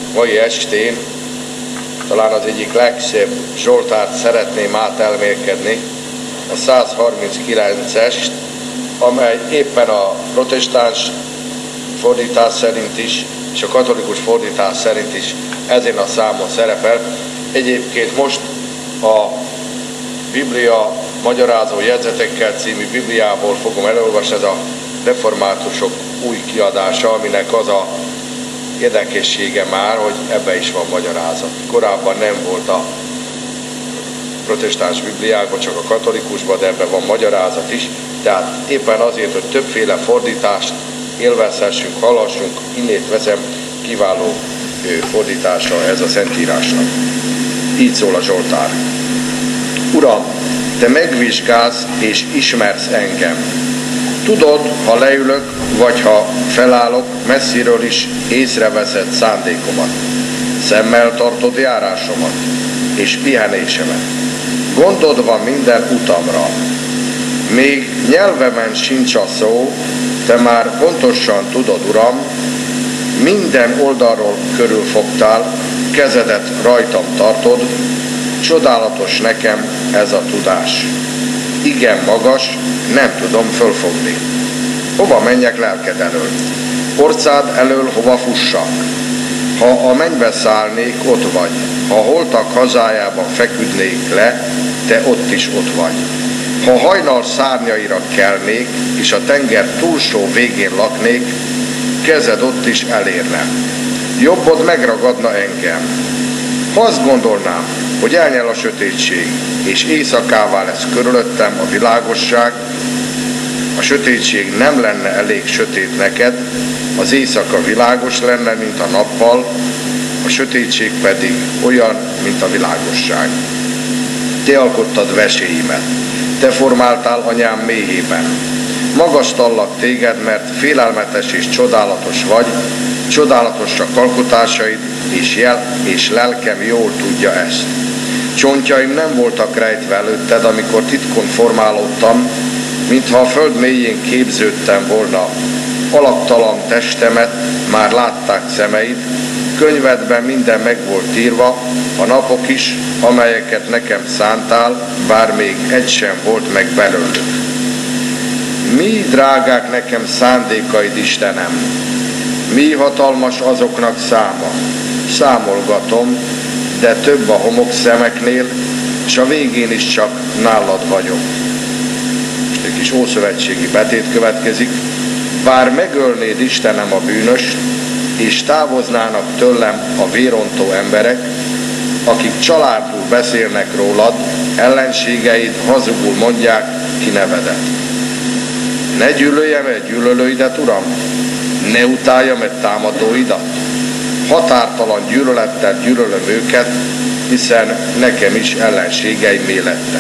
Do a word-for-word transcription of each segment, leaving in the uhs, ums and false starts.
mai estén talán az egyik legszebb zsoltárt szeretném átelmélkedni, a százharminckilencest, amely éppen a protestáns fordítás szerint is, és a katolikus fordítás szerint is ezen a számon szerepel. Egyébként most a Biblia magyarázó jegyzetekkel című Bibliából fogom elolvasni, ez a reformátusok új kiadása, aminek az a érdekessége már, hogy ebbe is van magyarázat. Korábban nem volt a protestáns Bibliákban, csak a katolikusban, de ebben van magyarázat is. Tehát éppen azért, hogy többféle fordítást élvezhessünk, hallassunk, innét veszem, kiváló fordítása ez a Szentírásnak. Így szól a Zsoltár. Uram, te megvizsgálsz és ismersz engem. Tudod, ha leülök, vagy ha felállok, messziről is észreveszed szándékomat. Szemmel tartod járásomat és pihenésemet. Gondod van minden utamra. Még nyelvemen sincs a szó, te már pontosan tudod, Uram, minden oldalról körülfogtál, kezedet rajtam tartod, csodálatos nekem ez a tudás. Igen magas, nem tudom fölfogni. Hova menjek lelked elől? Orcád elől hova fussak? Ha a mennybe szállnék, ott vagy. Ha a holtak hazájában feküdnék le, te ott is ott vagy. Ha hajnal szárnyaira kelnék, és a tenger túlsó végén laknék, kezed ott is elérne. Jobbod megragadna engem. Ha azt gondolnám, hogy elnyel a sötétség, és éjszakává lesz körülöttem a világosság, a sötétség nem lenne elég sötét neked, az éjszaka világos lenne, mint a nappal, a sötétség pedig olyan, mint a világosság. Te alkottad veséimet, te formáltál anyám méhében. Magasztallak téged, mert félelmetes és csodálatos vagy, csodálatosak alkotásaid, és, jel, és lelkem jól tudja ezt. Csontjaim nem voltak rejtve előtted, amikor titkon formálódtam, mintha a föld mélyén képződtem volna. Alaktalan testemet már látták szemeid, könyvedben minden meg volt írva, a napok is, amelyeket nekem szántál, bár még egy sem volt meg belőlük. Mi drágák nekem szándékaid, Istenem, mi hatalmas azoknak száma. Számolgatom, de több a homok szemeknél, és a végén is csak nálad vagyok. Most egy kis ószövetségi betét következik. Bár megölnéd, Istenem, a bűnöst, és távoznának tőlem a vérontó emberek, akik családul beszélnek rólad, ellenségeid hazugul mondják ki nevedet. Ne gyűlöljem-e gyűlölőidet, Uram? Ne utáljam-e támadóidat? Határtalan gyűlölettel gyűlölöm őket, hiszen nekem is ellenségeim lettek.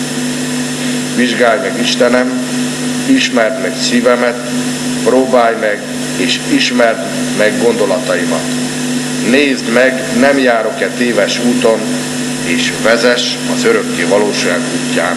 Vizsgálj meg, Istenem, ismerd meg szívemet, próbálj meg, és ismerd meg gondolataimat. Nézd meg, nem járok-e téves úton, és vezess az örökké valóság útján.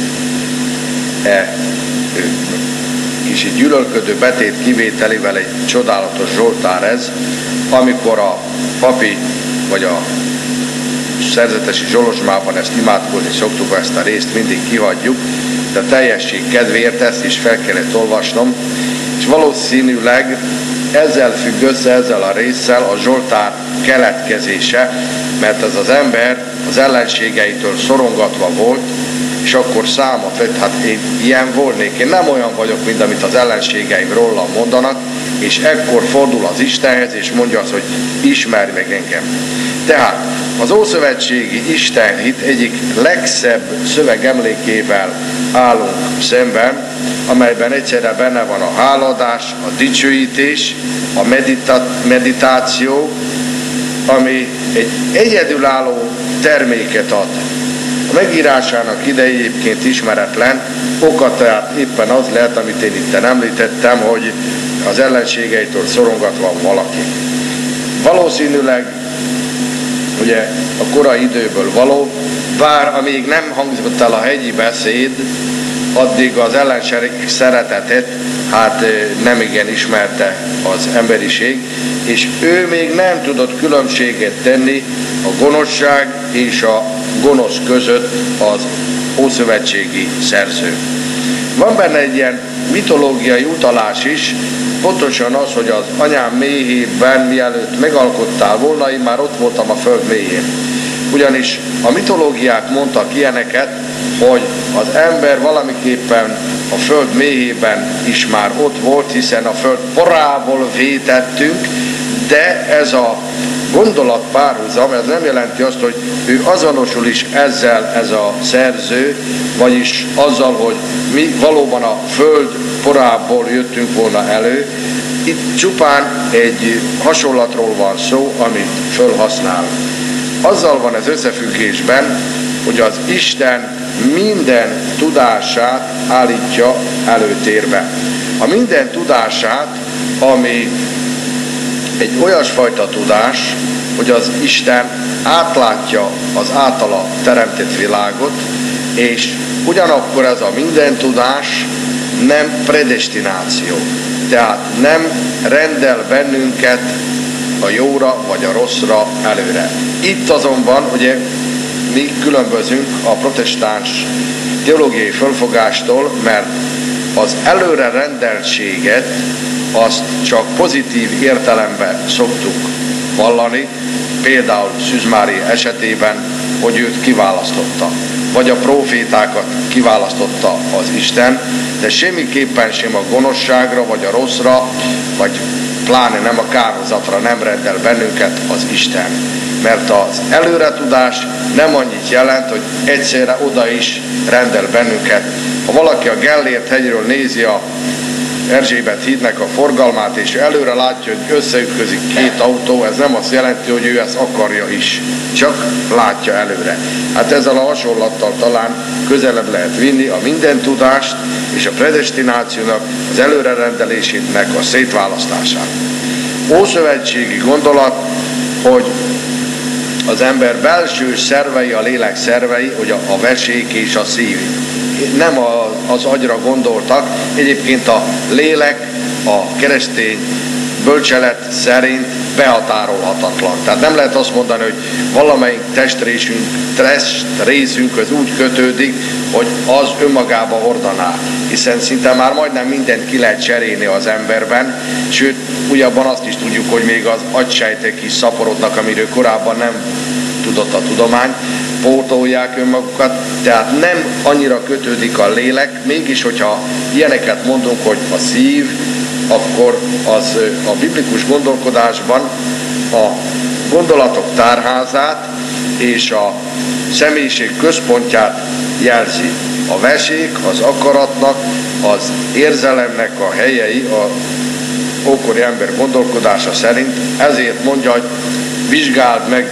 E kis gyűlölködő betét kivételével egy csodálatos zsoltár ez, amikor a papi vagy a szerzetesi zsolozsmában ezt imádkozni szoktuk, ezt a részt mindig kihagyjuk, de a teljesség kedvéért ezt is fel kellett olvasnom, és valószínűleg ezzel függ össze, ezzel a résszel a zsoltár keletkezése, mert ez az ember az ellenségeitől szorongatva volt, és akkor számot vett, hát én ilyen volnék, én nem olyan vagyok, mint amit az ellenségeim rólam mondanak, és ekkor fordul az Istenhez, és mondja azt, hogy ismerj meg engem. Tehát az ószövetségi istenhit egyik legszebb szövegemlékével állunk szemben, amelyben egyszerre benne van a háladás, a dicsőítés, a medita- meditáció, ami egy egyedülálló terméket ad. A megírásának ideje egyébként ismeretlen, oka tehát éppen az lehet, amit én itt említettem, hogy az ellenségeitől szorongatva valaki. Valószínűleg ugye a korai időből való, bár amíg nem hangzott el a hegyi beszéd, addig az ellenség szeretetet hát nem igen ismerte az emberiség, és ő még nem tudott különbséget tenni a gonoszság és a gonosz között az ószövetségi szerző. Van benne egy ilyen mitológiai utalás is, pontosan az, hogy az anyám méhében mielőtt megalkottál volna, én már ott voltam a föld mélyén. Ugyanis a mitológiák mondtak ilyeneket, hogy az ember valamiképpen a föld mélyében is már ott volt, hiszen a föld porából vétettünk, de ez a gondolat párhuzam, ez nem jelenti azt, hogy ő azonosul is ezzel ez a szerző, vagyis azzal, hogy mi valóban a föld porából jöttünk volna elő. Itt csupán egy hasonlatról van szó, amit fölhasznál. Azzal van ez összefüggésben, hogy az Isten minden tudását állítja előtérbe. A minden tudását, ami egy olyasfajta tudás, hogy az Isten átlátja az általa teremtett világot, és ugyanakkor ez a minden tudás nem predestináció. Tehát nem rendel bennünket a jóra vagy a rosszra előre. Itt azonban, ugye mi különbözünk a protestáns teológiai fölfogástól, mert az előre rendeltséget azt csak pozitív értelemben szoktuk vallani, például Szűz Mária esetében, hogy őt kiválasztotta, vagy a prófétákat kiválasztotta az Isten, de semmiképpen sem a gonoszságra, vagy a rosszra, vagy pláne nem a kárhozatra nem rendel bennünket az Isten. Mert az előretudás nem annyit jelent, hogy egyszerre oda is rendel bennünket. Ha valaki a Gellért hegyről nézi a Erzsébet hídnek a forgalmát, és előre látja, hogy összeütközik két autó, ez nem azt jelenti, hogy ő ezt akarja is, csak látja előre. Hát ezzel a hasonlattal talán közelebb lehet vinni a minden tudást és a predestinációnak, az előrerendelésének a szétválasztását. Ószövetségi gondolat, hogy az ember belső szervei, a lélek szervei, hogy a, a vesék és a szív. Nem a, az agyra gondoltak, egyébként a lélek a keresztény bölcselet szerint behatárolhatatlan. Tehát nem lehet azt mondani, hogy valamelyik testrészünk, testrészünk az úgy kötődik, hogy az önmagába hordaná, hiszen szinte már majdnem mindent ki lehet cserélni az emberben, sőt, ugyabban azt is tudjuk, hogy még az agysejtek is szaporodnak, amiről korábban nem tudott a tudomány, pótolják önmagukat, tehát nem annyira kötődik a lélek, mégis, hogyha ilyeneket mondunk, hogy a szív, akkor az a biblikus gondolkodásban a gondolatok tárházát és a személyiség központját jelzi. A vesék, az akaratnak, az érzelemnek a helyei a ókori ember gondolkodása szerint, ezért mondja, hogy vizsgáld meg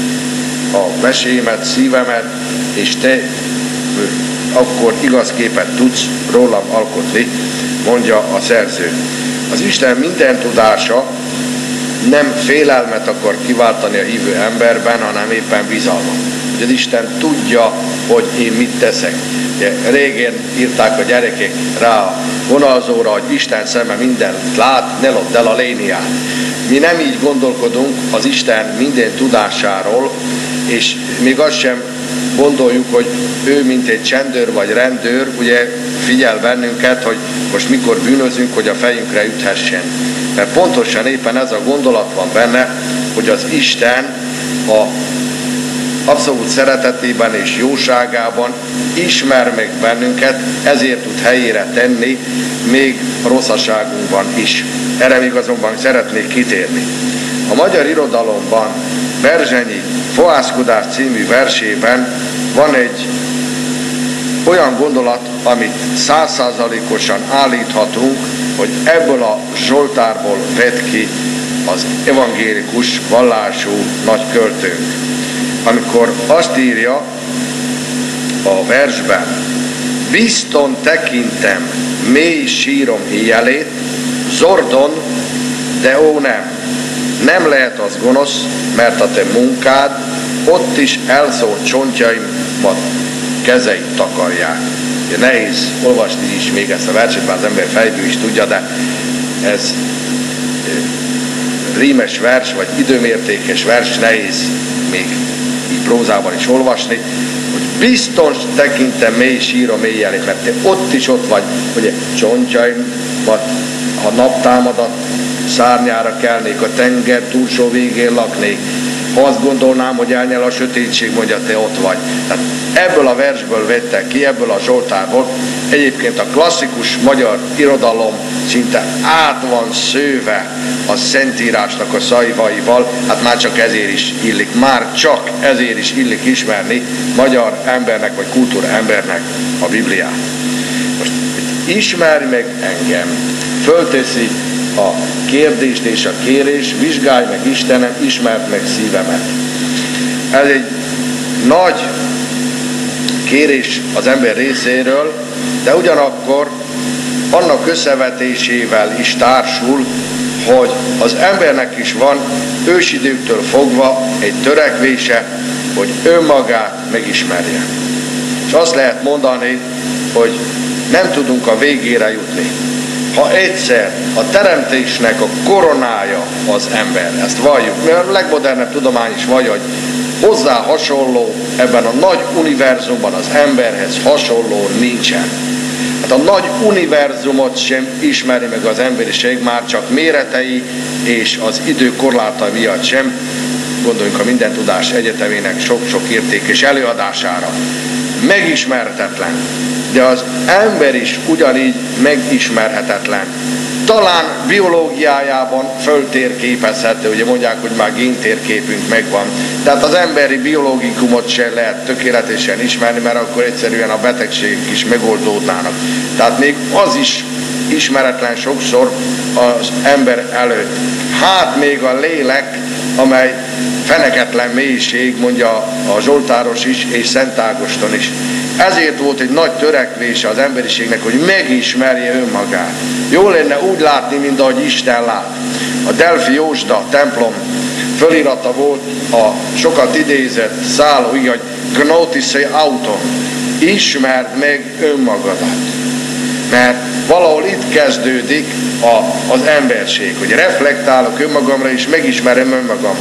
a vesémet, szívemet, és te akkor igaz képet tudsz rólam alkotni, mondja a szerző. Az Isten minden tudása nem félelmet akar kiváltani a hívő emberben, hanem éppen bizalmat. Hogy az Isten tudja, hogy én mit teszek. Ugye, régen írták a gyerekek rá a vonalzóra, hogy Isten szeme mindent lát, ne lopd el a léniát. Mi nem így gondolkodunk az Isten minden tudásáról, és még azt sem gondoljuk, hogy ő, mint egy csendőr vagy rendőr, ugye figyel bennünket, hogy most mikor bűnözünk, hogy a fejünkre üthessen. Mert pontosan éppen ez a gondolat van benne, hogy az Isten a abszolút szeretetében és jóságában ismer meg bennünket, ezért tud helyére tenni, még a rosszaságunkban is. Erre még azonban szeretnék kitérni. A magyar irodalomban Berzsenyi Fohászkodás című versében van egy olyan gondolat, amit százszázalékosan állíthatunk, hogy ebből a Zsoltárból vett ki az evangélikus vallású nagy költőnk. Amikor azt írja a versben, bizton tekintem mély sírom éjjelét, zordon, de ó nem, nem lehet az gonosz, mert a te munkád ott is elszórt csontjaimat kezeit takarják. Ugye nehéz olvasni is még ezt a verset, már az ember fejből is tudja, de ez rímes vers, vagy időmértékes vers nehéz még így prózában is olvasni, hogy biztos tekintem mély síra mély elé, mert te ott is ott vagy, ugye csontjaimat, ha naptámadat szárnyára kelnék, a tenger túlsó végén laknék, ha azt gondolnám, hogy elnyel a sötétség, mondja, te ott vagy. Tehát ebből a versből vettek ki, ebből a Zsoltárból. Egyébként a klasszikus magyar irodalom szinte át van szőve a Szentírásnak a szavaival, hát már csak ezért is illik, már csak ezért is illik ismerni magyar embernek, vagy kultúra embernek a Bibliát. Most ismerj meg engem, fölteszi a kérdést és a kérés, vizsgálj meg Istenem, ismerd meg szívemet. Ez egy nagy kérés az ember részéről, de ugyanakkor annak összevetésével is társul, hogy az embernek is van ősidőktől fogva egy törekvése, hogy önmagát megismerje. És azt lehet mondani, hogy nem tudunk a végére jutni. Ha egyszer a teremtésnek a koronája az ember, ezt valljuk, mert a legmodernebb tudomány is vallja, hogy hozzá hasonló ebben a nagy univerzumban az emberhez hasonló nincsen. Hát a nagy univerzumot sem ismeri meg az emberiség, már csak méretei és az idő korláta miatt sem. Gondoljunk a Minden Tudás Egyetemének sok-sok értékes előadására. Megismerhetetlen, de az ember is ugyanígy megismerhetetlen. Talán biológiájában föltérképezhető, ugye mondják, hogy már géntérképünk megvan, tehát az emberi biológikumot sem lehet tökéletesen ismerni, mert akkor egyszerűen a betegségek is megoldódnának. Tehát még az is ismeretlen sokszor az ember előtt. Hát még a lélek, amely feneketlen mélység, mondja a Zsoltáros is, és Szent Ágoston is. Ezért volt egy nagy törekvése az emberiségnek, hogy megismerje önmagát. Jó lenne úgy látni, mint ahogy Isten lát. A Delfi Józsda templom fölirata volt a sokat idézett szálló, így, hogy Gnotisei auton, ismerd meg önmagadat. Mert valahol itt kezdődik a, az emberség, hogy reflektálok önmagamra és megismerem önmagam.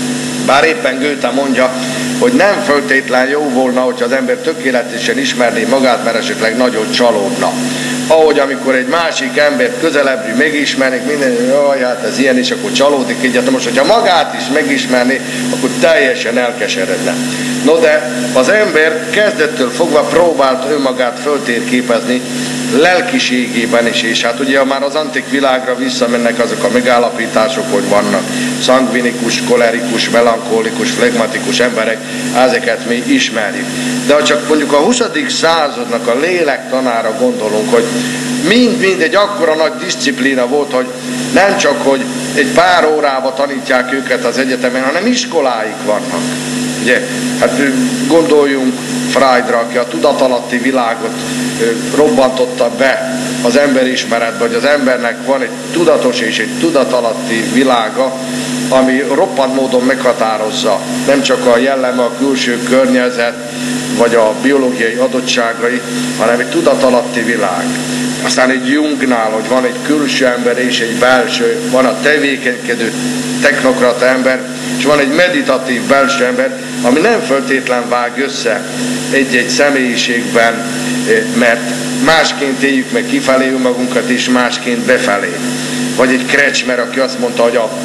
Bár éppen Goethe mondja, hogy nem föltétlen jó volna, hogyha az ember tökéletesen ismerné magát, mert esetleg nagyon csalódna. Ahogy amikor egy másik embert közelebbről megismernék, minden, jaj, hát ez ilyen is, akkor csalódik egyet. Most, hogyha magát is megismerné, akkor teljesen elkeseredne. No de az ember kezdettől fogva próbált önmagát föltérképezni, lelkiségében is, és hát ugye már az antik világra visszamennek azok a megállapítások, hogy vannak szangvinikus, kolerikus, melankolikus, flegmatikus emberek, ezeket mi ismerjük. De ha csak mondjuk a huszadik századnak a lélektanára gondolunk, hogy mind-mind egy akkora nagy diszciplína volt, hogy nem csak, hogy egy pár órába tanítják őket az egyetemen, hanem iskoláik vannak. Ugye, hát gondoljunk Freudra, aki a tudatalatti világot robbantotta be az emberismeretbe, hogy az embernek van egy tudatos és egy tudatalatti világa, ami roppant módon meghatározza nem csak a jelleme, a külső környezet, vagy a biológiai adottságai, hanem egy tudatalatti világ. Aztán egy Jungnál, hogy van egy külső ember és egy belső, van a tevékenykedő technokrata ember, és van egy meditatív belső ember, ami nem föltétlen vág össze egy-egy személyiségben, mert másként éljük meg kifelé önmagunkat, és másként befelé. Vagy egy Kretschmer, aki azt mondta, hogy a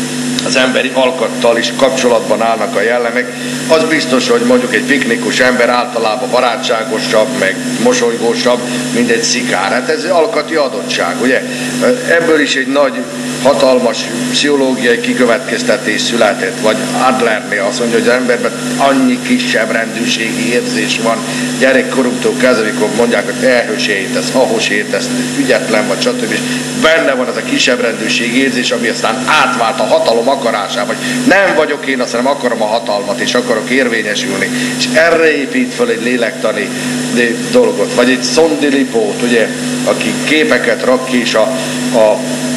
az emberi alkattal is kapcsolatban állnak a jellemek, az biztos, hogy mondjuk egy piknikus ember általában barátságosabb, meg mosolygósabb, mint egy szikár. Hát ez alkati adottság, ugye? Ebből is egy nagy, hatalmas pszichológiai kikövetkeztetés született, vagy Adlernél azt mondja, hogy az emberben annyi kisebb rendűségi érzés van, gyerekkorunktól kezdve, amikor mondják, hogy ehős értesz, ahos értesz, ügyetlen vagy, stb. Benne van az a kisebb rendűségi érzés, ami aztán átvált a hatalom akarásába, hogy nem vagyok én, azt, hanem akarom a hatalmat, és akarok érvényesülni. És erre épít fel egy lélektani dolgot. Vagy egy Szondilipót, ugye, aki képeket rak ki, és a, a,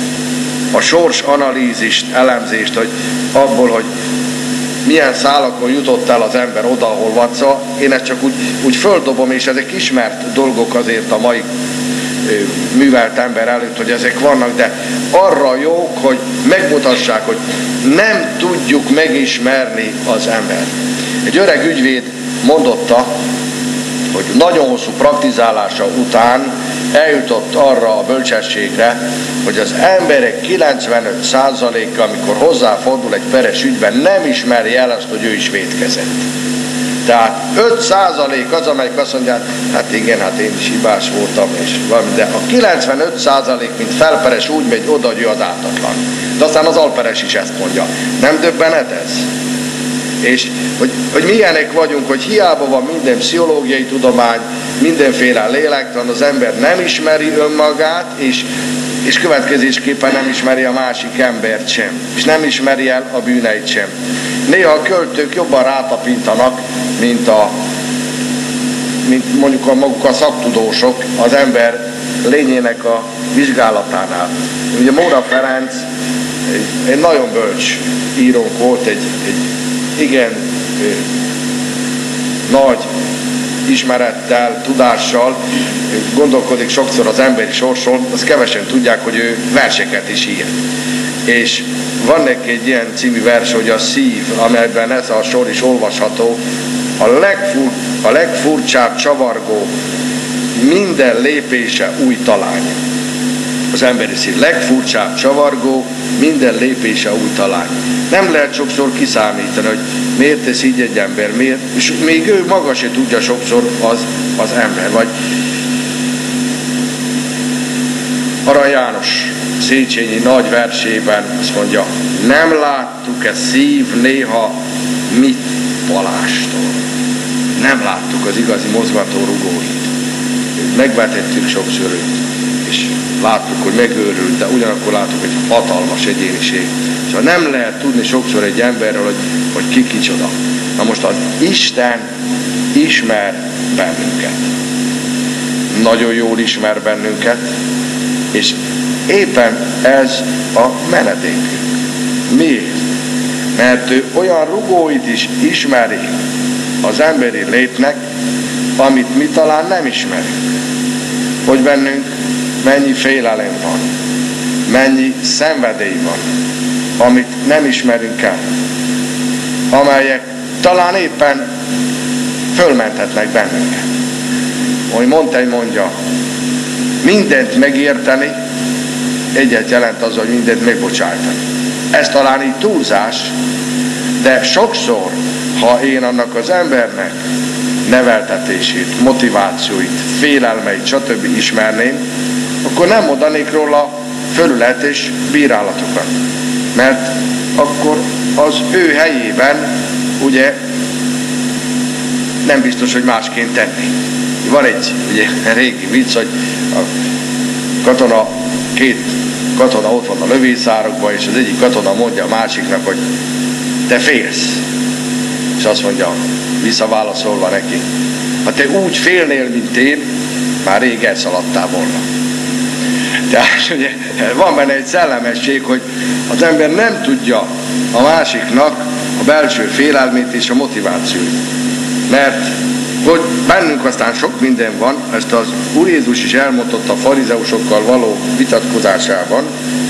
a sors analízist, elemzést, hogy abból, hogy milyen szálakon jutott el az ember oda, ahol van. Szóval én ezt csak úgy, úgy földobom, és ezek ismert dolgok azért a mai művelt ember előtt, hogy ezek vannak, de arra jók, hogy megmutassák, hogy nem tudjuk megismerni az ember. Egy öreg ügyvéd mondotta, hogy nagyon hosszú praktizálása után eljutott arra a bölcsességre, hogy az emberek kilencvenöt százaléka, amikor hozzáfordul egy peres ügyben, nem ismeri el azt, hogy ő is vétkezett. Tehát öt százalék az, amelyik azt mondja, hát igen, hát én is hibás voltam, és valami, de a kilencvenöt százalék, mint felperes, úgy megy oda, hogy ő az ártatlan. De aztán az alperes is ezt mondja. Nem döbbenet ez? És hogy, hogy milyenek vagyunk, hogy hiába van minden pszichológiai tudomány, mindenféle lélektan, az ember nem ismeri önmagát, és, és következésképpen nem ismeri a másik embert sem, és nem ismeri el a bűneit sem. Néha a költők jobban rátapintanak, mint, a, mint mondjuk a maguk a szaktudósok az ember lényének a vizsgálatánál. Ugye Móra Ferenc egy, egy nagyon bölcs írónk volt, egy, egy igen nagy ismerettel, tudással gondolkodik sokszor az emberi sorsról, azt kevesen tudják, hogy ő verseket is ír. És van neki egy ilyen című vers, hogy a szív, amelyben ez a sor is olvasható, a, legfur, a legfurcsább csavargó, minden lépése új talány. Az emberi szív legfurcsább csavargó, minden lépése új talány. Nem lehet sokszor kiszámítani, hogy miért tesz így egy ember, miért, és még ő maga se tudja sokszor az, az ember. Vagy Arany János Széchenyi nagy versében azt mondja, nem láttuk-e szív néha mit Balástól. Nem láttuk az igazi mozgató rugóit. Megvetettük sokszor őt, és láttuk, hogy megőrült, de ugyanakkor láttuk, hogy hatalmas egyéniség. Szóval nem lehet tudni sokszor egy emberről, hogy, hogy ki kicsoda. Na most az Isten ismer bennünket. Nagyon jól ismer bennünket, és éppen ez a menedékünk. Miért? Mert ő olyan rugóit is ismeri az emberi létnek, amit mi talán nem ismerünk. Hogy bennünk mennyi félelem van, mennyi szenvedély van, amit nem ismerünk el, amelyek talán éppen fölmentetnek bennünket. Ahogy Montaigne mondja, mindent megérteni, egyet jelent az, hogy mindent megbocsájtani. Ez talán így túlzás, de sokszor, ha én annak az embernek neveltetését, motivációit, félelmeit, stb. Ismerném, akkor nem mondanék róla fölület és bírálatokat. Mert akkor az ő helyében ugye nem biztos, hogy másként tenni. Van egy ugye, régi vicc, hogy a katona, két katona ott van a lövészárokban, és az egyik katona mondja a másiknak, hogy te félsz. És azt mondja, visszaválaszolva neki, ha te úgy félnél, mint én, már rég elszaladtál volna. Tehát ugye, van benne egy szellemesség, hogy az ember nem tudja a másiknak a belső félelmét és a motivációt. Mert hogy bennünk aztán sok minden van, ezt az Úr Jézus is elmondta a farizeusokkal való vitatkozásában,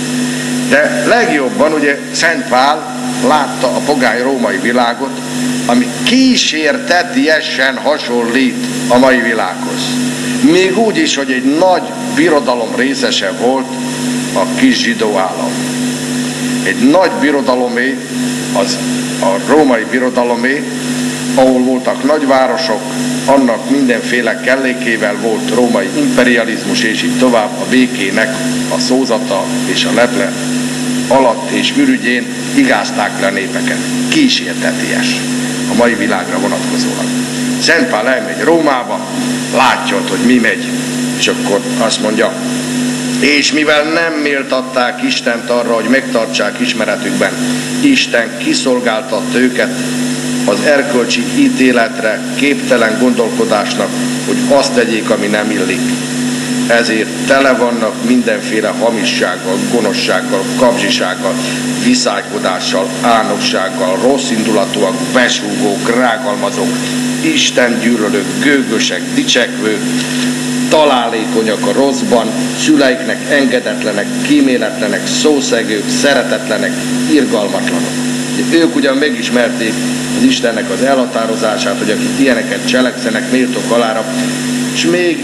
de legjobban ugye Szent Pál látta a pogány római világot, ami kísértetiesen hasonlít a mai világhoz. Még úgy is, hogy egy nagy birodalom részese volt a kis zsidó állam. Egy nagy birodalomé, az a római birodalomé, ahol voltak nagyvárosok, annak mindenféle kellékével volt római imperializmus, és így tovább a békének a szózata és a leple alatt és ürügyén igázták le a népeket. Kísérteties a mai világra vonatkozólag. Szent Pál elmegy Rómába, látja ott, hogy mi megy, és akkor azt mondja, és mivel nem méltatták Istent arra, hogy megtartsák ismeretükben, Isten kiszolgáltatta őket az erkölcsi ítéletre, képtelen gondolkodásnak, hogy azt tegyék, ami nem illik. Ezért tele vannak mindenféle hamissággal, gonoszsággal, kapzsisággal, viszálykodással, álnoksággal, rosszindulatúak, besúgók, rágalmazók, Isten gyűlölők, gőgösek, dicsekvők, találékonyak a rosszban, szüleiknek engedetlenek, kíméletlenek, szószegők, szeretetlenek, irgalmatlanok. Ők ugyan megismerték az Istennek az elhatározását, hogy akik ilyeneket cselekszenek, méltók halára, és még,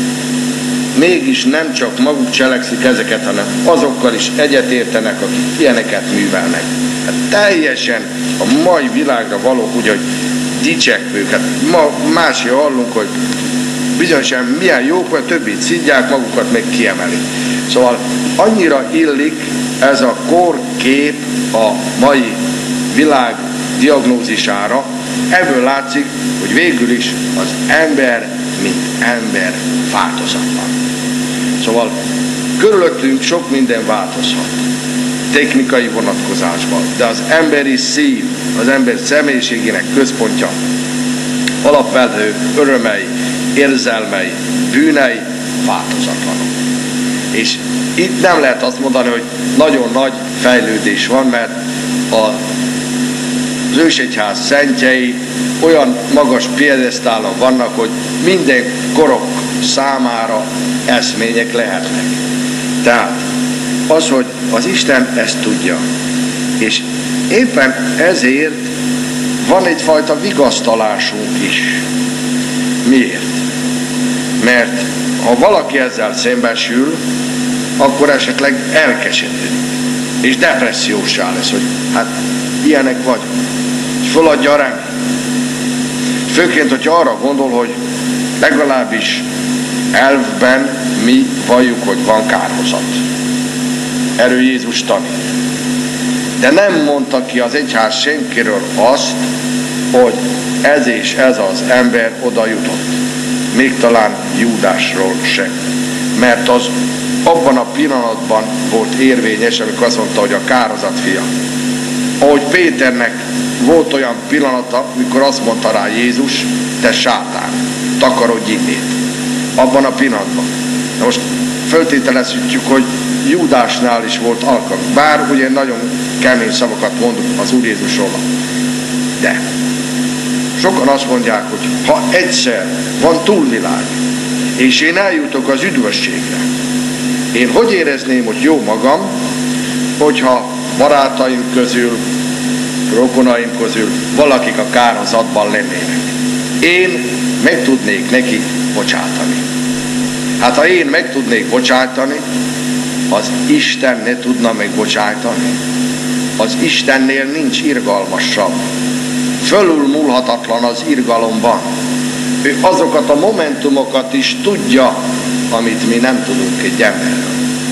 mégis nem csak maguk cselekszik ezeket, hanem azokkal is egyetértenek, akik ilyeneket művelnek. Hát teljesen a mai világra való, úgy, hogy dicsekvők. Hát ma másik hallunk, hogy bizonyosan milyen jók, vagy többit szidják, magukat meg kiemelik. Szóval annyira illik ez a korkép a mai világ diagnózisára, ebből látszik, hogy végül is az ember, mint ember változatlan. Szóval körülöttünk sok minden változhat, technikai vonatkozásban, de az emberi szív, az ember személyiségének központja, alapvető örömei, érzelmei, bűnei változatlanok. És itt nem lehet azt mondani, hogy nagyon nagy fejlődés van, mert a az ősegyház szentjei olyan magas piedesztálon vannak, hogy minden korok számára eszmények lehetnek. Tehát az, hogy az Isten ezt tudja. És éppen ezért van egyfajta vigasztalásunk is. Miért? Mert ha valaki ezzel szembesül, akkor esetleg elkeserül. És depressziósá lesz, hogy hát ilyenek vagyok. És föladja a reményt. Főként, hogyha arra gondol, hogy legalábbis elvben mi valljuk, hogy van kárhozat. Erről Jézus tanít. De nem mondta ki az egyház senkiről azt, hogy ez és ez az ember oda jutott. Még talán Júdásról sem. Mert az abban a pillanatban volt érvényes, amikor azt mondta, hogy a kárhozat fia. Ahogy Péternek volt olyan pillanata, mikor azt mondta rá Jézus, te sátán, takarodj innét. Abban a pillanatban. Na most föltételezhetjük, hogy Júdásnál is volt alkalom. Bár ugye nagyon kemény szavakat mondunk az Úr Jézusról. De sokan azt mondják, hogy ha egyszer van túlvilág, és én eljutok az üdvösségre, én hogy érezném, hogy jó magam, hogyha barátaim közül, rokonaim közül valakik a kárhozatban lennének. Én meg tudnék neki bocsátani. Hát ha én meg tudnék bocsátani, az Isten ne tudna megbocsájtani. Az Istennél nincs irgalmasabb. Fölülmúlhatatlan az irgalomban. Ő azokat a momentumokat is tudja, amit mi nem tudunk egy emberről.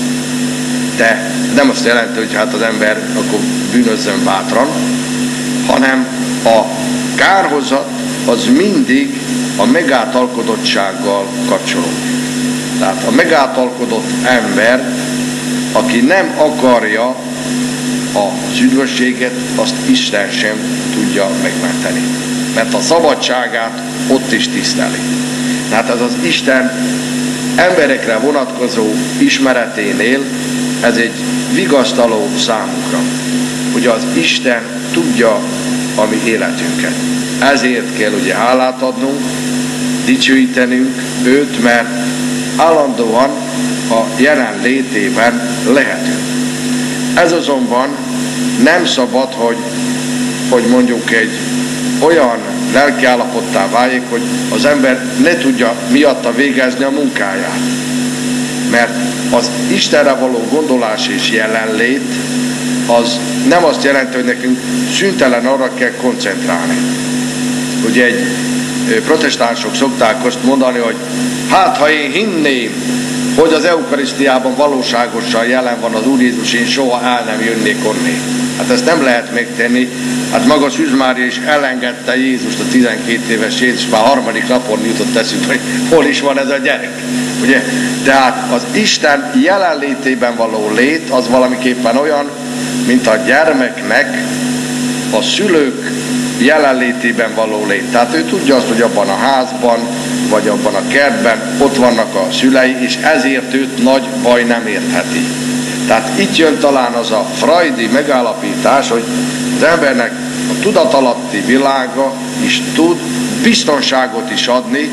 De nem azt jelenti, hogy hát az ember akkor bűnözzön bátran, hanem a kárhozat az mindig a megáltalkodottsággal kapcsolódik. Tehát a megáltalkodott ember, aki nem akarja az üdvösséget, azt Isten sem tudja megmenteni. Mert a szabadságát ott is tiszteli. Tehát ez az Isten emberekre vonatkozó ismereténél ez egy vigasztaló számunkra, hogy az Isten tudja a mi életünket. Ezért kell ugye hálát adnunk, dicsőítenünk őt, mert állandóan a jelenlétében lehetünk. Ez azonban nem szabad, hogy, hogy mondjuk egy olyan lelkiállapottá váljék, hogy az ember ne tudja miatta végezni a munkáját. Mert az Istenre való gondolás és jelenlét az nem azt jelenti, hogy nekünk szüntelen arra kell koncentrálni. Ugye egy protestánsok szokták azt mondani, hogy hát ha én hinném, hogy az eukarisztiában valóságosan jelen van az Úr Jézus, én soha el nem jönnék onné. Hát ezt nem lehet megtenni. Hát maga Szűz Mária is elengedte Jézust, a tizenkét éves Jézus, már harmadik napon jutott eszünkbe, hogy hol is van ez a gyerek. Ugye? Tehát az Isten jelenlétében való lét az valamiképpen olyan, mint a gyermeknek a szülők jelenlétében való lét. Tehát ő tudja azt, hogy abban a házban, vagy abban a kertben ott vannak a szülei, és ezért őt nagy baj nem értheti. Tehát itt jön talán az a freudi megállapítás, hogy az embernek a tudatalatti világa is tud biztonságot is adni,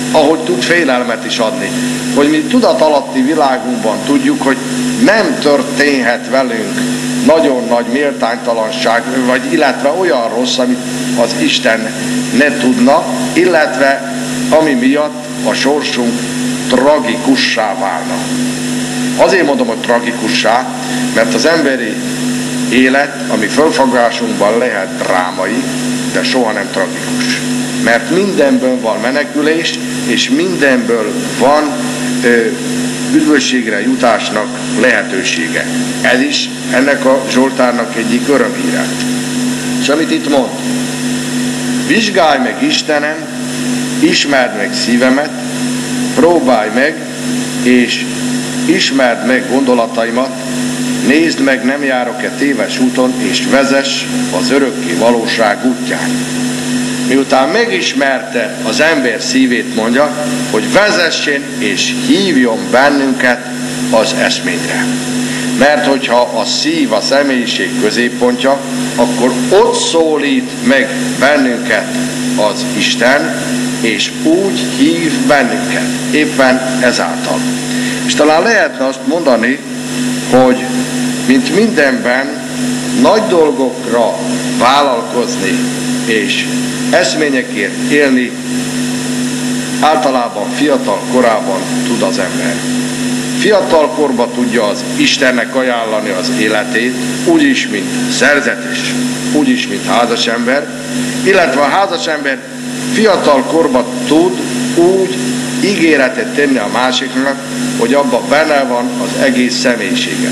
ahogy tud félelmet is adni. Hogy mi tudatalatti világunkban tudjuk, hogy nem történhet velünk nagyon nagy méltánytalanság, vagy illetve olyan rossz, amit az Isten ne tudna, illetve ami miatt a sorsunk tragikussá válna. Azért mondom, hogy tragikussá, mert az emberi élet, ami fölfogásunkban lehet drámai, de soha nem tragikus. Mert mindenből van menekülés, és mindenből van ö, üdvösségre jutásnak lehetősége. Ez is ennek a Zsoltárnak egyik örömhíre. És amit itt mond, vizsgálj meg Istenem, ismerd meg szívemet, próbálj meg, és ismerd meg gondolataimat, nézd meg, nem járok-e téves úton, és vezess az örökké valóság útján. Miután megismerte az ember szívét, mondja, hogy vezessen és hívjon bennünket az eszményre. Mert hogyha a szív a személyiség középpontja, akkor ott szólít meg bennünket az Isten, és úgy hív bennünket, éppen ezáltal. És talán lehetne azt mondani, hogy mint mindenben nagy dolgokra vállalkozni és eszményekért élni általában fiatal korában tud az ember. Fiatal korban tudja az Istennek ajánlani az életét, úgyis, mint szerzetes, úgyis, mint házasember, illetve a házasember fiatal korban tud úgy ígéretet tenni a másiknak, hogy abban benne van az egész személyisége.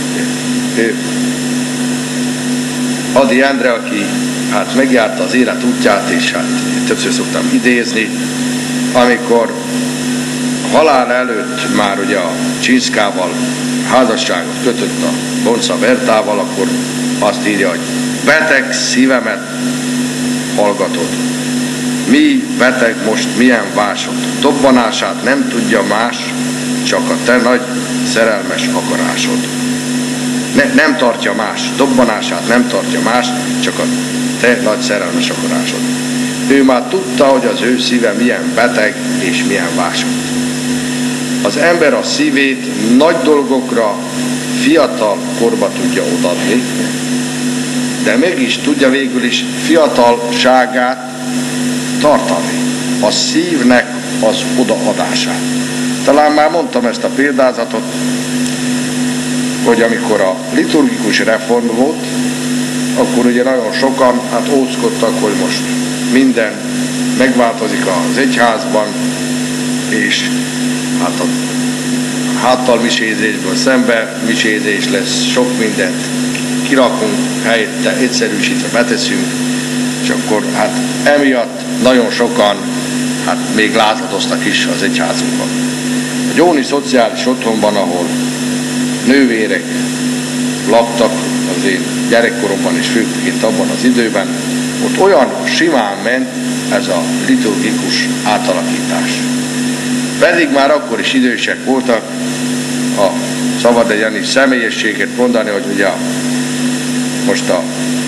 Ady Endre, aki hát megjárta az élet útját, és hát többször szoktam idézni, amikor halál előtt már ugye a Csinszkával házasságot kötött a Bonca Bertával, akkor azt írja, hogy beteg szívemet hallgatod. Mi beteg most milyen vásod? Dobbanását nem tudja más, csak a te nagy szerelmes akarásod. Ne, nem tartja más, dobbanását nem tartja más, csak a te nagy szerelmes akarásod. Ő már tudta, hogy az ő szíve milyen beteg és milyen vásod. Az ember a szívét nagy dolgokra fiatal korba tudja odaadni, de mégis tudja végül is fiatalságát tartani. A szívnek az odaadását. Talán már mondtam ezt a példázatot, hogy amikor a liturgikus reform volt, akkor ugye nagyon sokan hát óckodtak, hogy most minden megváltozik az egyházban, és hát a háttal misézésből szembe misézés lesz, sok mindent kirakunk, helyette egyszerűsítve beteszünk, és akkor hát emiatt nagyon sokan hát még lázadoztak is az egyházunkban. A Gyóni Szociális Otthonban, ahol nővérek laktak az én gyerekkoromban és főként abban az időben, ott olyan simán ment ez a liturgikus átalakítás. Pedig már akkor is idősek voltak, a szabad legyen is személyességet mondani, hogy ugye most a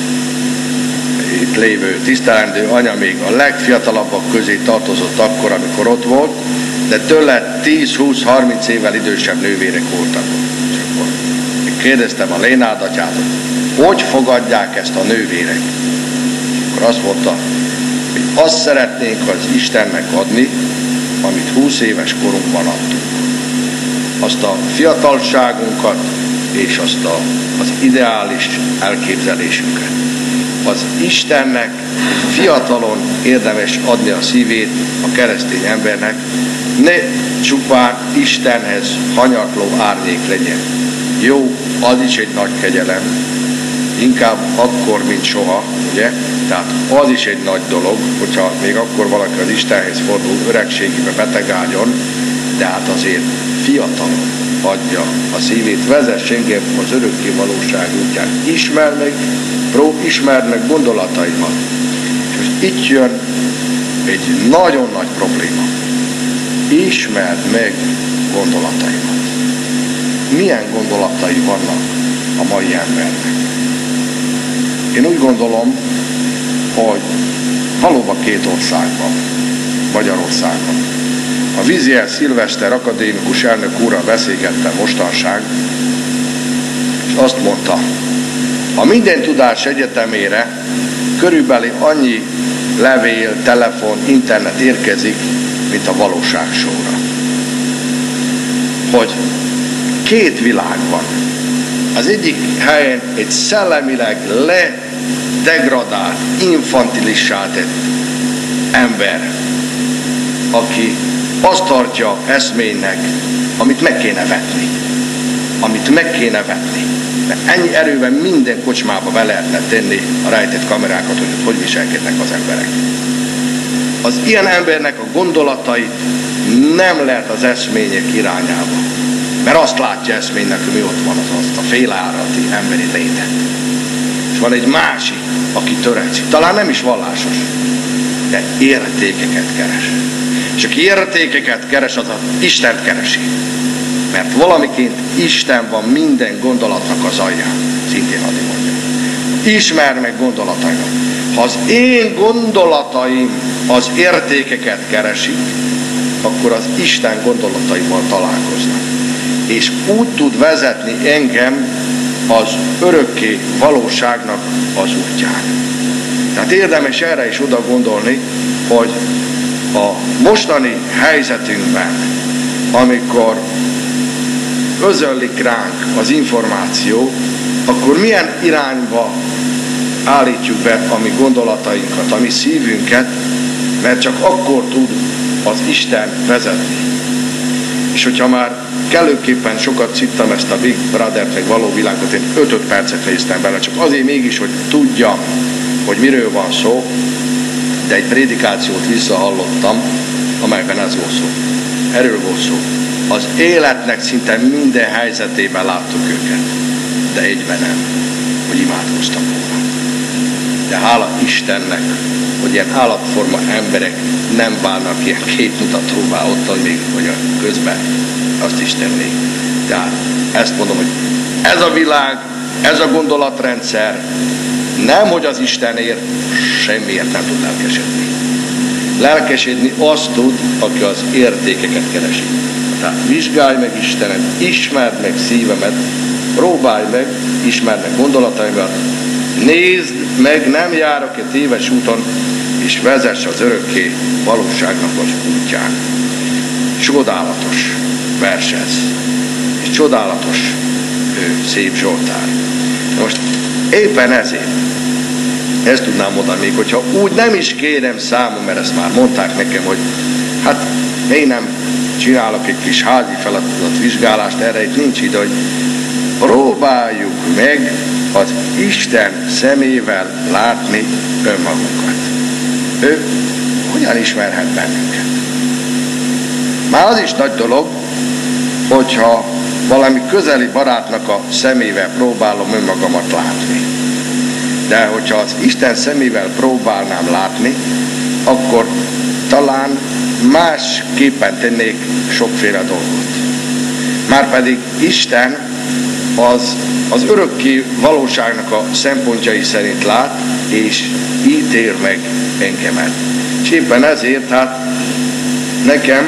itt lévő tisztelendő anya még a legfiatalabbak közé tartozott akkor, amikor ott volt, de tőle tíz-húsz-harminc évvel idősebb nővérek voltak. És akkor kérdeztem a Lénád atyát, hogy hogy fogadják ezt a nővérek. És akkor azt mondta, hogy azt szeretnénk az Istennek adni, amit húsz éves korunkban adtunk. Azt a fiatalságunkat és azt a, az ideális elképzelésünket. Az Istennek fiatalon érdemes adni a szívét a keresztény embernek, ne csupán Istenhez hanyatló árnyék legyen. Jó, az is egy nagy kegyelem, inkább akkor, mint soha, ugye? Tehát az is egy nagy dolog, hogyha még akkor valaki az Istenhez fordul öregségébe, betegágyon, de hát azért fiatalon adja a szívét, vezess engem az örökké valóság útján. Ismerd meg, prób, ismerd meg gondolataimat. És most itt jön egy nagyon nagy probléma. Ismerd meg gondolataimat. Milyen gondolatai vannak a mai embernek? Én úgy gondolom, hogy valóban két országban, Magyarországon a Viziel Szilveszter akadémikus elnök úrral beszélgettem mostanság, és azt mondta, a Minden Tudás Egyetemére körülbelül annyi levél, telefon, internet érkezik, mint a valóságsóra. Hogy két világ van. Az egyik helyen egy szellemileg ledegradált, infantilissá tett ember, aki azt tartja eszménynek, amit meg kéne vetni. Amit meg kéne vetni. Mert ennyi erőben minden kocsmába be lehetne tenni a rejtett kamerákat, hogy hogy viselkednek az emberek. Az ilyen embernek a gondolatait nem lehet az eszmények irányába. Mert azt látja eszménynek, hogy mi ott van az azt a félárati emberi létet. És van egy másik, aki törekszik. Talán nem is vallásos, de értékeket keres. És aki értékeket keres, az az Istent keresi. Mert valamiként Isten van minden gondolatnak az alján. Szintén Adi mondja. Ismer meg gondolataimat. Ha az én gondolataim az értékeket keresik, akkor az Isten gondolataival találkoznak. És úgy tud vezetni engem az örökké valóságnak az útján. Tehát érdemes erre is oda gondolni, hogy a mostani helyzetünkben, amikor özönlik ránk az információ, akkor milyen irányba állítjuk be a mi gondolatainkat, a mi szívünket, mert csak akkor tud az Isten vezetni. És hogyha már kellőképpen sokat cittam ezt a Big Brother-t, meg való világot, én öt percet néztem bele, csak azért mégis, hogy tudjam, hogy miről van szó, de egy prédikációt visszahallottam, amelyben ez volt szó. Erről volt szó. Az életnek szinte minden helyzetében láttuk őket, de egyben nem, hogy imádkoztak volna. De hála Istennek, hogy ilyen állatforma emberek nem válnak ilyen képmutatóvá ott, hogy még hogy a közben azt is tennék. Tehát ezt mondom, hogy ez a világ, ez a gondolatrendszer nem, hogy az Istenért semmiért nem tud lelkesedni. Lelkesedni azt tud, aki az értékeket keresi. Tehát vizsgálj meg Istenet, ismerd meg szívemet, próbálj meg, ismerd meg gondolataimat, nézd meg, nem járok egy téves úton, és vezess az örökké valóságnak az útján. Csodálatos vers ez, és csodálatos ő, szép Zsoltár. Most éppen ezért, ezt tudnám mondani még, hogyha úgy nem is kérem számom, mert ezt már mondták nekem, hogy hát én nem csinálok egy kis házi feladatot, vizsgálást, erre itt nincs idő, hogy próbáljuk meg az Isten szemével látni önmagunkat. Ő hogyan ismerhet bennünket? Már az is nagy dolog, hogyha valami közeli barátnak a szemével próbálom önmagamat látni. De hogyha az Isten szemével próbálnám látni, akkor talán másképpen tennék sokféle dolgot. Márpedig Isten az, az örökké valóságnak a szempontjai szerint lát, és ítél meg engemet. És éppen ezért hát nekem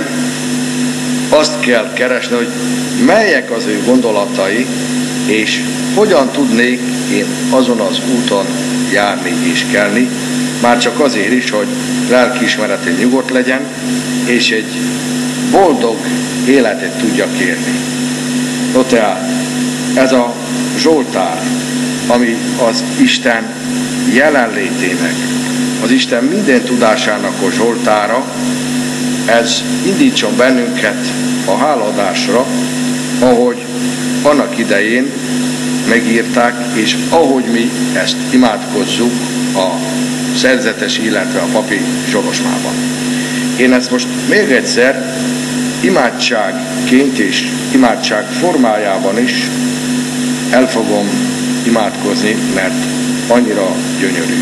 azt kell keresni, hogy melyek az ő gondolatai, és hogyan tudnék én azon az úton járni és kelni, már csak azért is, hogy lelkiismeretén nyugodt legyen, és egy boldog életet tudjak élni. No, tehát ez a Zsoltár, ami az Isten jelenlétének, az Isten minden tudásának a Zsoltára, ez indítson bennünket a hálaadásra, ahogy annak idején megírták, és ahogy mi ezt imádkozzuk a szerzetes, illetve a papi zsolosmában. Én ezt most még egyszer imádságként és imádság formájában is el fogom imádkozni, mert annyira gyönyörű.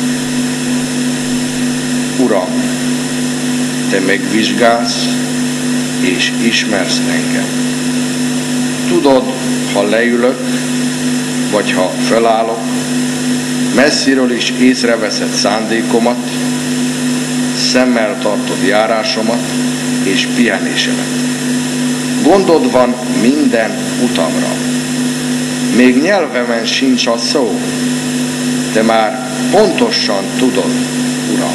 Uram, Te megvizsgálsz és ismersz engem. Tudod, ha leülök, vagy ha felállok, messziről is észreveszed szándékomat, szemmel tartod járásomat, és pihenésemet. Gondod van minden utamra. Még nyelvemen sincs a szó, de már pontosan tudod, Uram.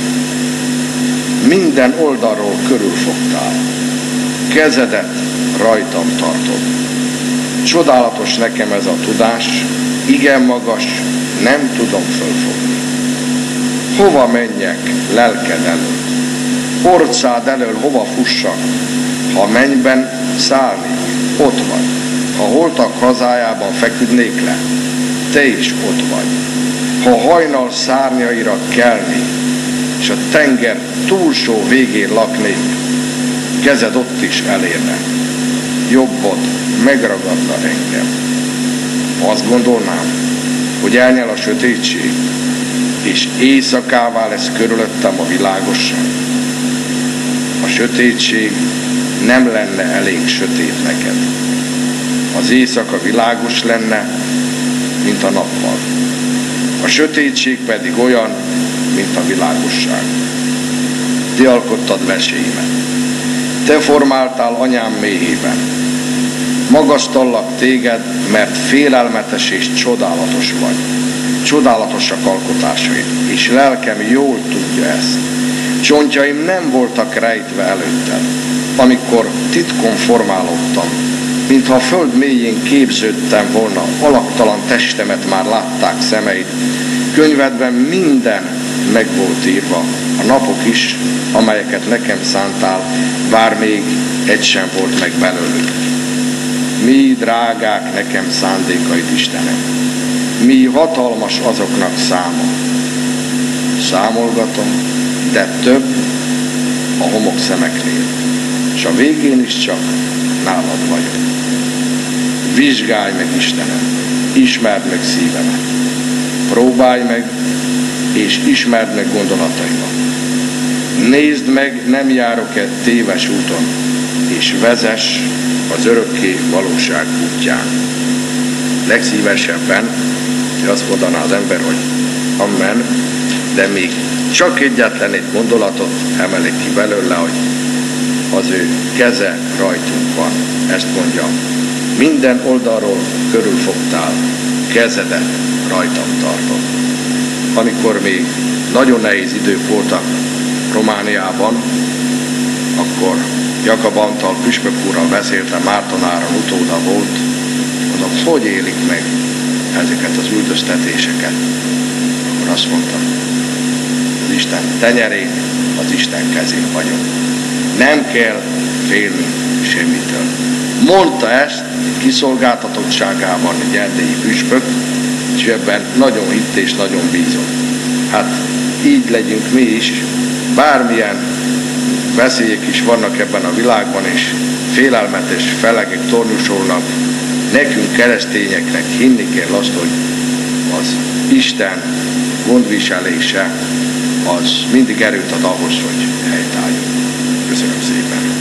Minden oldalról körülfogtál, kezedet rajtam tartod. Csodálatos nekem ez a tudás, igen magas, nem tudom fölfogni. Hova menjek lelked elől? Orcád elől hova fussak? Ha mennyben szállnék, ott vagy. Ha holtak hazájában feküdnék le, te is ott vagy. Ha hajnal szárnyaira kelnék, és a tenger túlsó végén laknék, kezed ott is elérne. Jobbod megragadna engem. Azt gondolnám, hogy elnyel a sötétség, és éjszakává lesz körülöttem a világosság. A sötétség nem lenne elég sötét neked. Az éjszaka világos lenne, mint a nappal. A sötétség pedig olyan, mint a világosság. Te alkottad veséimet. Te formáltál anyám méhében. Magasztallak téged, mert félelmetes és csodálatos vagy. Csodálatosak alkotásaid, és lelkem jól tudja ezt. Csontjaim nem voltak rejtve előtted, amikor titkon formálódtam, mintha a föld mélyén képződtem volna, alaktalan testemet már látták szemeid. Könyvedben minden meg volt írva, a napok is, amelyeket nekem szántál, bár még egy sem volt meg belőlük. Mi drágák nekem szándékaid, Istenem, mi hatalmas azoknak száma. Számolgatom, de több a homok szemeknél, és a végén is csak nálad vagyok. Vizsgálj meg, Istenem, ismerd meg szívemet, próbálj meg, és ismerd meg gondolataimat. Nézd meg, nem járok-e téves úton, és vezess az örökké valóság útján. Legszívesebben azt mondaná az ember, hogy amen, de még csak egyetlen egy gondolatot emelik ki belőle, hogy az ő keze rajtunk van. Ezt mondja, minden oldalról körülfogtál, kezedet rajtam tartod. Amikor még nagyon nehéz idők voltak Romániában, akkor Jakab Antal püspök úrral beszéltem, Márton Áron utóda volt, mondom, hogy élik meg ezeket az üldöztetéseket? Akkor azt mondta, az Isten tenyerén, az Isten kezén vagyok. Nem kell félni semmitől. Mondta ezt kiszolgáltatottságában egy erdélyi püspök, és ebben nagyon hitt és nagyon bízott. Hát így legyünk mi is, bármilyen veszélyek is vannak ebben a világban, és félelmetes felegek tornyosulnak, nekünk keresztényeknek hinni kell azt, hogy az Isten gondviselése az mindig erőt ad ahhoz, hogy helytálljunk. Köszönöm szépen!